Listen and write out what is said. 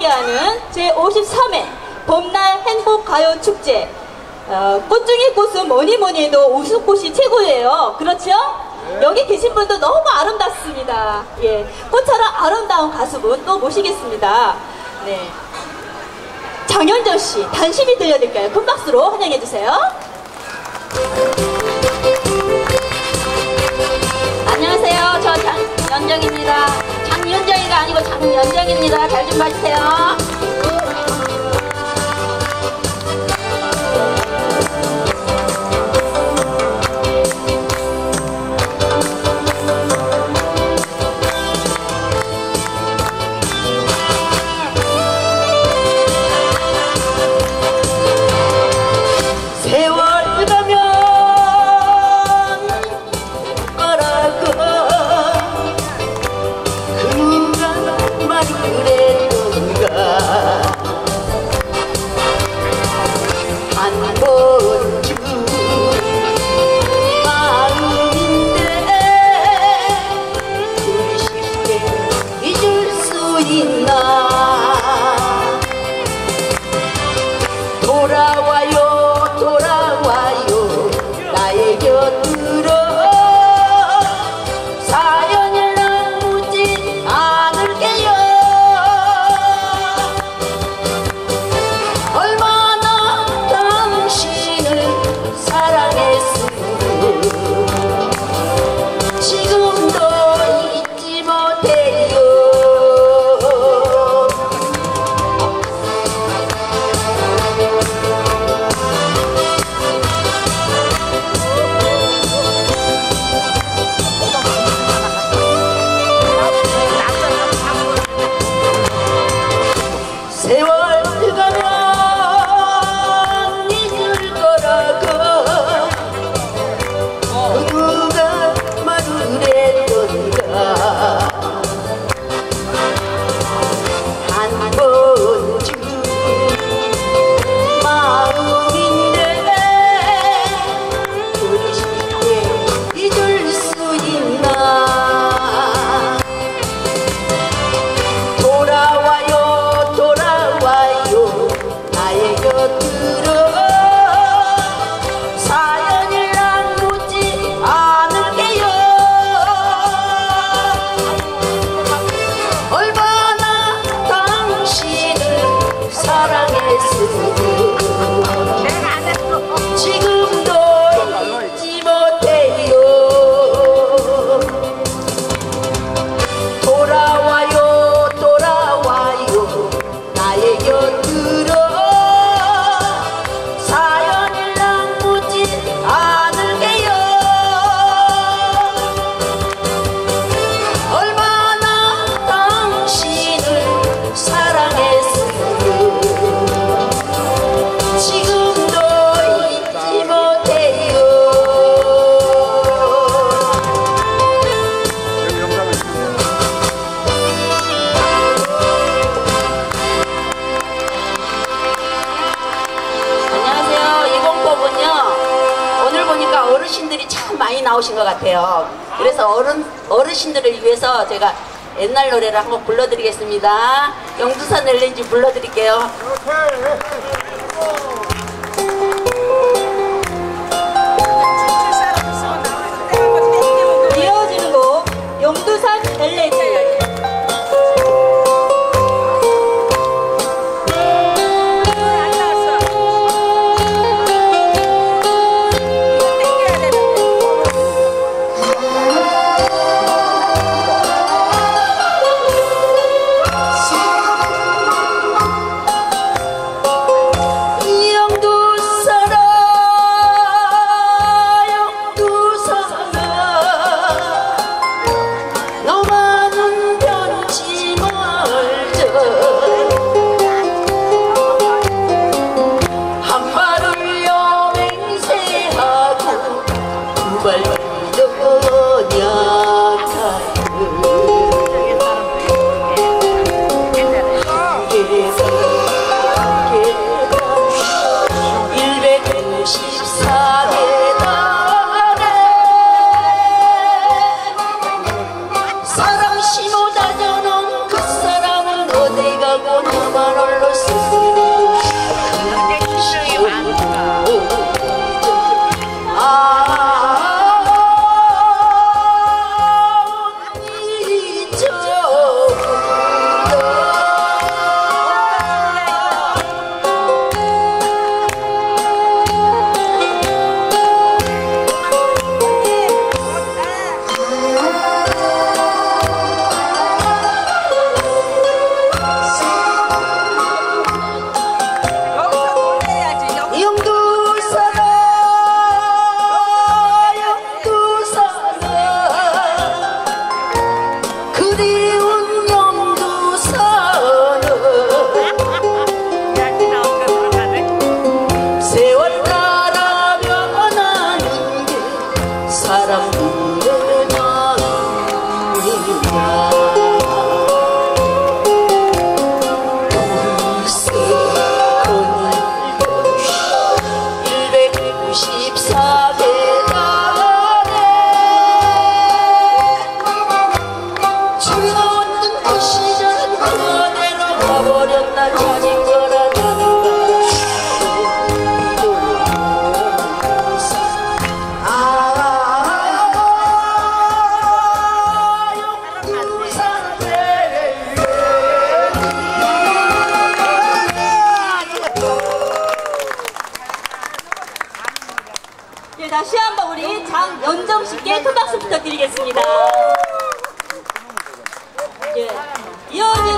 함께하는 제53회 봄날 행복가요축제. 꽃 중에 꽃은 뭐니 해도 웃음꽃이 최고예요. 그렇죠? 여기 계신 분도 너무 아름답습니다. 예, 꽃처럼 아름다운 가수분 또 모시겠습니다. 네, 장현정 씨, 단심이 들려드릴까요? 큰 박수로 환영해 주세요. 안녕하세요. 저 장연정입니다. 장윤정이가 아니고 장연정입니다. 잘 좀 봐주세요. 어르신들이 참 많이 나오신 것 같아요. 그래서 어르신들을 위해서 제가 옛날 노래를 한곡 불러드리겠습니다. 영두산 엘렌지 불러드릴게요. 이어지는 곡 영두산 엘렌지. 여 다시 한번 우리 장연정 씨께 큰 박수 부탁드리겠습니다. 예. 이어지